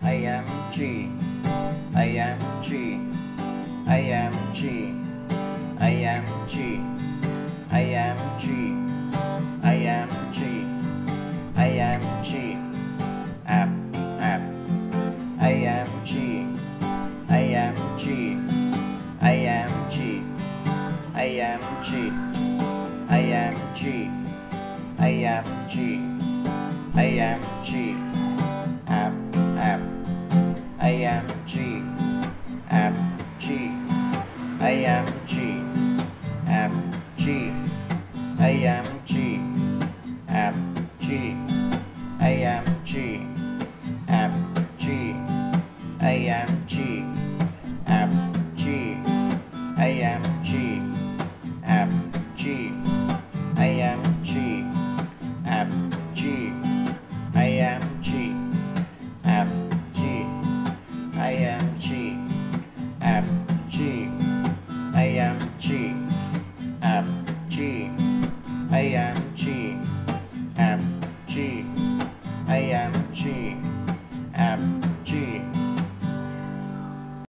am G, I am G, I am G, I am G, I am G, I am G, I am G, app, I am G, I am G, I am G, I am G, I am G, I am G, I am G, app, I am G, app, G, I am G, app, G, I am G, app, G, I am G, app, G, I am G, app, G, I am G, app, G, I am G, app, G, I am G, app, G, I am G, app, G, I am G, app, G, I am G, app, G, I am G.